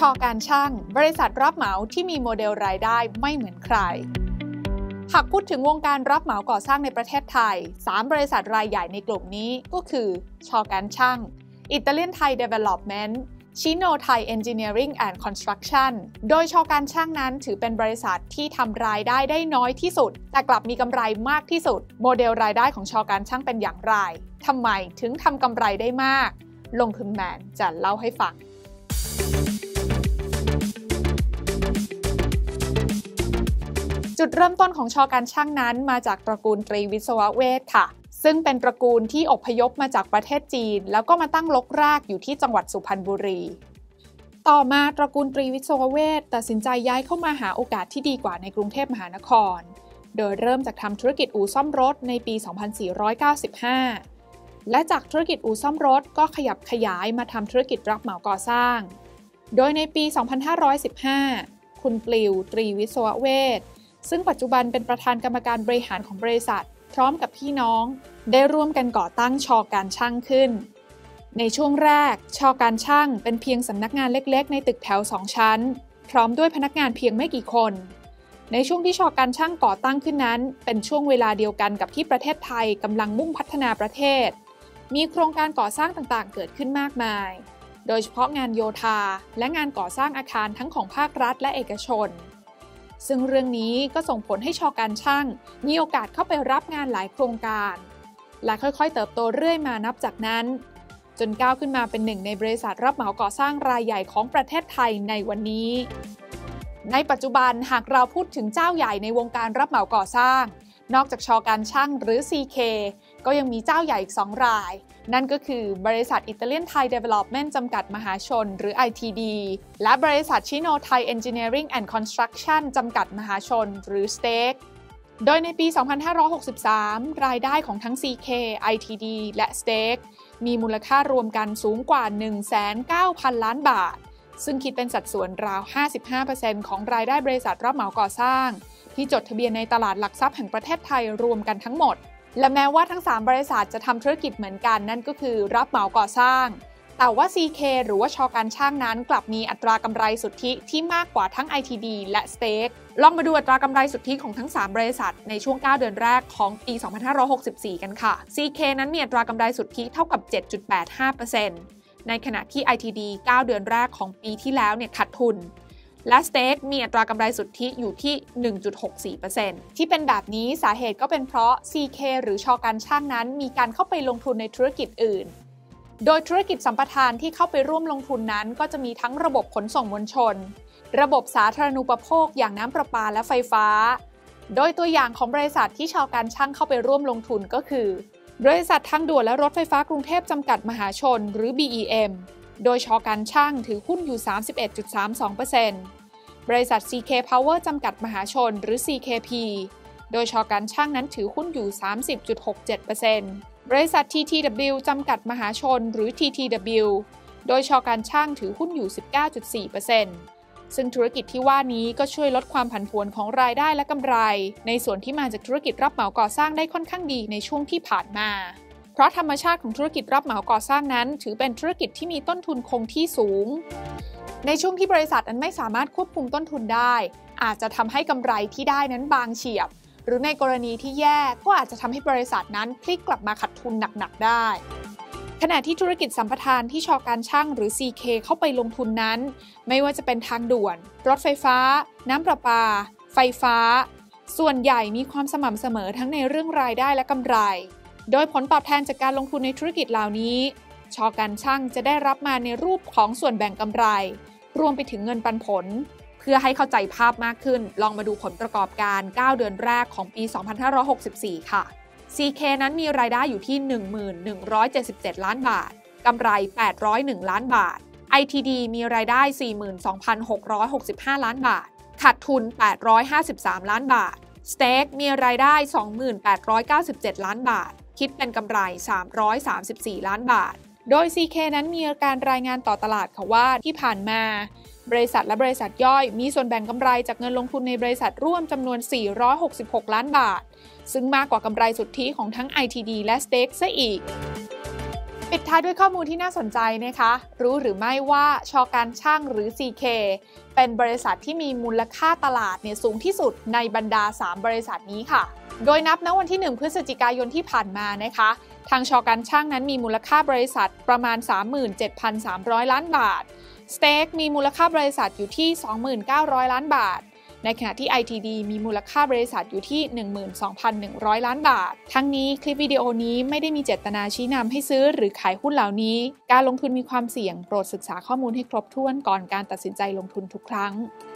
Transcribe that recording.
การช่างบริษัทรับเหมาที่มีโมเดลรายได้ไม่เหมือนใครหากพูดถึงวงการรับเหมาก่อสร้างในประเทศไทย3บริษัทรายใหญ่ในกลุ่มนี้ก็คือชอการช่างอิตาเลียนไทย Development ชิโนไทย Engineering and Construction โดยชอการช่างนั้นถือเป็นบริษัทที่ทำรายได้ได้น้อยที่สุดแต่กลับมีกำไรมากที่สุดโมเดลรายได้ของชอการช่างเป็นอย่างไรทำไมถึงทำกำไรได้มากลงทุนแมนจะเล่าให้ฟังจุดเริ่มต้นของชอการช่างนั้นมาจากตระกูลตรีวิศวเวชค่ะซึ่งเป็นตระกูลที่อพยพมาจากประเทศจีนแล้วก็มาตั้งรกรากอยู่ที่จังหวัดสุพรรณบุรีต่อมาตระกูลตรีวิศวเวชตัดสินใจย้ายเข้ามาหาโอกาสที่ดีกว่าในกรุงเทพมหานครโดยเริ่มจากทำธุรกิจอู่ซ่อมรถในปี 2495 และจากธุรกิจอู่ซ่อมรถก็ขยับขยายมาทำธุรกิจรับเหมาก่อสร้างโดยในปี 2515 คุณปลิวตรีวิศวเวชซึ่งปัจจุบันเป็นประธานกรรมการบริหารของบริษัทพร้อมกับพี่น้องได้ร่วมกันก่อตั้งชอการช่างขึ้นในช่วงแรกชอการช่างเป็นเพียงสำนักงานเล็กๆในตึกแถว2ชั้นพร้อมด้วยพนักงานเพียงไม่กี่คนในช่วงที่ชอการช่างก่อตั้งขึ้นนั้นเป็นช่วงเวลาเดียวกันกับที่ประเทศไทยกำลังมุ่งพัฒนาประเทศมีโครงการก่อสร้างต่างๆเกิดขึ้นมากมายโดยเฉพาะงานโยธาและงานก่อสร้างอาคารทั้งของภาครัฐและเอกชนซึ่งเรื่องนี้ก็ส่งผลให้ชอการช่างมีโอกาสเข้าไปรับงานหลายโครงการและค่อยๆเติบโตเรื่อยมานับจากนั้นจนก้าวขึ้นมาเป็นหนึ่งในบริษัทรับเหมาก่อสร้างรายใหญ่ของประเทศไทยในวันนี้ในปัจจุบันหากเราพูดถึงเจ้าใหญ่ในวงการรับเหมาก่อสร้างนอกจากชอการช่างหรือ CK ก็ยังมีเจ้าใหญ่อีก2รายนั่นก็คือบริษัทอิตาเลียนไทย Development จำกัดมหาชนหรือ ITD และบริษัทชิโนไทย Engineering and Construction จำกัดมหาชนหรือ STEC โดยในปี 2563 รายได้ของทั้ง CK, ITD และ STEC มีมูลค่ารวมกันสูงกว่า 19,000 ล้านบาทซึ่งคิดเป็นสัดส่วนราว 55% ของรายได้บริษัทรับเหมาก่อสร้างที่จดทะเบียนในตลาดหลักทรัพย์แห่งประเทศไทยรวมกันทั้งหมดและแม้ว่าทั้ง3บริษัทจะทำธุรกิจเหมือนกันนั่นก็คือรับเหมาก่อสร้างแต่ว่า CK หรือว่าชอการช่างนั้นกลับมีอัตรากำไรสุทธิที่มากกว่าทั้ง ITD และ STEC ลองมาดูอัตรากำไรสุทธิของทั้ง3บริษัทในช่วง9เดือนแรกของปี 2564 กันค่ะ CK นั้นมีอัตรากำไรสุทธิเท่ากับ 7.85% ในขณะที่ ITD 9 เดือนแรกของปีที่แล้วขาดทุนและ STEC มีอัตรากำไรสุทธิอยู่ที่ 1.64% ที่เป็นแบบนี้สาเหตุก็เป็นเพราะ CK หรือชอการช่างนั้นมีการเข้าไปลงทุนในธุรกิจอื่นโดยธุรกิจสัมปทานที่เข้าไปร่วมลงทุนนั้นก็จะมีทั้งระบบขนส่งมวลชนระบบสาธารณูปโภคอย่างน้ำประปาและไฟฟ้าโดยตัวอย่างของบริษัทที่ชอการช่างเข้าไปร่วมลงทุนก็คือบริษัททางด่วนและรถไฟฟ้ากรุงเทพจำกัดมหาชนหรือ BEMโดยชอการช่างถือหุ้นอยู่ 31.32% บริษัท CK Power จำกัดมหาชนหรือ CKP โดยชอการช่างนั้นถือหุ้นอยู่ 30.67% บริษัท TTW จำกัดมหาชนหรือ TTW โดยชอการช่างถือหุ้นอยู่ 19.4% ซึ่งธุรกิจที่ว่านี้ก็ช่วยลดความผันผวนของรายได้และกำไรในส่วนที่มาจากธุรกิจรับเหมาก่อสร้างได้ค่อนข้างดีในช่วงที่ผ่านมาเพราะธรรมชาติของธุรกิจรับเหมาก่อสร้างนั้นถือเป็นธุรกิจที่มีต้นทุนคงที่สูงในช่วงที่บริษัทนั้นไม่สามารถควบคุมต้นทุนได้อาจจะทำให้กำไรที่ได้นั้นบางเฉียบหรือในกรณีที่แย่ก็อาจจะทำให้บริษัทนั้นพลิกกลับมาขาดทุนหนักๆได้ขณะที่ธุรกิจสัมปทานที่ชอการช่างหรือ CK เข้าไปลงทุนนั้นไม่ว่าจะเป็นทางด่วนรถไฟฟ้าน้ำประปาไฟฟ้าส่วนใหญ่มีความสม่ำเสมอทั้งในเรื่องรายได้และกำไรโดยผลตอบแทนจากการลงทุนในธุรกิจเหล่านี้ชอการช่างจะได้รับมาในรูปของส่วนแบ่งกำไรรวมไปถึงเงินปันผลเพื่อให้เข้าใจภาพมากขึ้นลองมาดูผลประกอบการ9เดือนแรกของปี 2564 ค่ะ CK นั้นมีรายได้อยู่ที่ 1177 ล้านบาทกำไร801ล้านบาท ITD มีรายได้ 42,665 ล้านบาทขาดทุน853ล้านบาท STEC มีรายได้ 2897 ล้านบาทคิดเป็นกำไร334ล้านบาทโดย CK นั้นมีการรายงานต่อตลาดค่ะว่าที่ผ่านมาบริษัทและบริษัทย่อยมีส่วนแบ่งกำไรจากเงินลงทุนในบริษัทร่วมจำนวน466ล้านบาทซึ่งมากกว่ากำไรสุทธิของทั้ง ITD และ STEC ซะอีกปิดท้ายด้วยข้อมูลที่น่าสนใจนะคะรู้หรือไม่ว่าช.การช่างหรือ CK เป็นบริษัทที่มีมูลค่าตลาดสูงที่สุดในบรรดา3บริษัทนี้ค่ะโดยนับณวันที่1พฤศจิกายนที่ผ่านมานะคะทางช.การช่างนั้นมีมูลค่าบริษัทประมาณ 37,300 ล้านบาทสเต็กมีมูลค่าบริษัทอยู่ที่ 2,900 ล้านบาทในขณะที่ ITD มีมูลค่าบริษัทอยู่ที่ 12,100 ล้านบาททั้งนี้คลิปวิดีโอนี้ไม่ได้มีเจตนาชี้นำให้ซื้อหรือขายหุ้นเหล่านี้การลงทุนมีความเสี่ยงโปรดศึกษาข้อมูลให้ครบถ้วนก่อนการตัดสินใจลงทุนทุกครั้ง